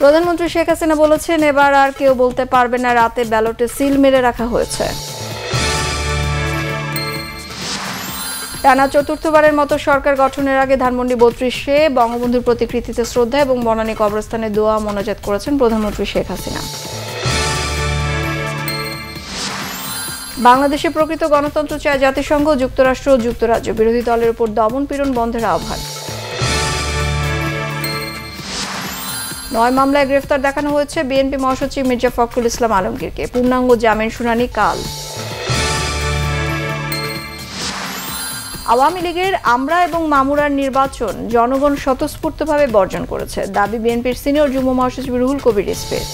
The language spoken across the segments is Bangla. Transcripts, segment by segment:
প্রধানমন্ত্রী শেখ হাসিনা বলেছেন, এবার আর কেউ বলতে পারবে না রাতে ব্যালটে সিল মেরে রাখা হয়েছে। টানা চতুর্থবারের মতো সরকার গঠনের আগে ধানমন্ডি ৩২-এ বঙ্গবন্ধুর প্রতিকৃতিতে শ্রদ্ধা এবং বনানী কবরস্থানে দোয়া মোনাজাত করেছেন প্রধানমন্ত্রী শেখ হাসিনা। বাংলাদেশে প্রকৃত গণতন্ত্র চায় জাতিসংঘ, যুক্তরাষ্ট্র ও যুক্তরাজ্য। বিরোধী দলের উপর দমন পীড়ন বন্ধের আহ্বান। ৯ মামলায় গ্রেফতার দেখানো হয়েছে বিএনপি মহাসচিব মির্জা ফখরুল ইসলাম আলমগীরকে। পূর্ণাঙ্গ জামিন শুনানি কাল। আওয়ামী লীগের আমরা এবং মামুরার নির্বাচন জনগণ স্বতঃস্ফূর্তভাবে বর্জন করেছে, দাবি বিএনপির সিনিয়র যুগ্ম মহাসচিব রুহুল কবির রিজভীর।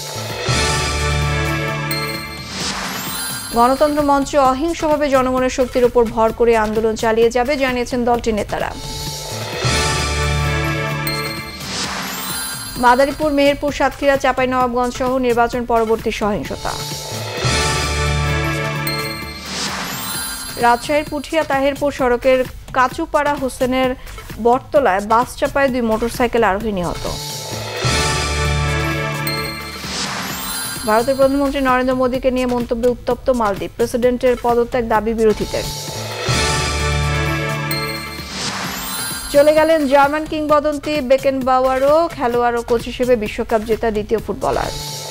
গণতন্ত্র মঞ্চ অহিংসভাবে জনগণের শক্তির উপর ভর করে আন্দোলন চালিয়ে যাবে, জানিয়েছেন দলটির নেতারা। মাদারীপুর, মেহেরপুর, সাতক্ষীরা, চাঁপাইনবাবগঞ্জ সহ নির্বাচন পরবর্তী সহিংসতা। রাজশাহীর পুঠিয়া তাহেরপুর সড়কের কাচুপাড়া হোসেনের বটতলায় বাস চাপায় 2 মোটরসাইকেল আরোহী নিহত। ভারতের প্রধানমন্ত্রী নরেন্দ্র মোদীকে নিয়ে মন্তব্যে উত্তপ্ত মালদ্বীপ। প্রেসিডেন্টের পদত্যাগ দাবি বিরোধীদের। চলে গেলেন জার্মান কিংবদন্তি বেকেনবাওয়ারও, খেলোয়াড় ও কোচ হিসেবে বিশ্বকাপ জেতা দ্বিতীয় ফুটবলার।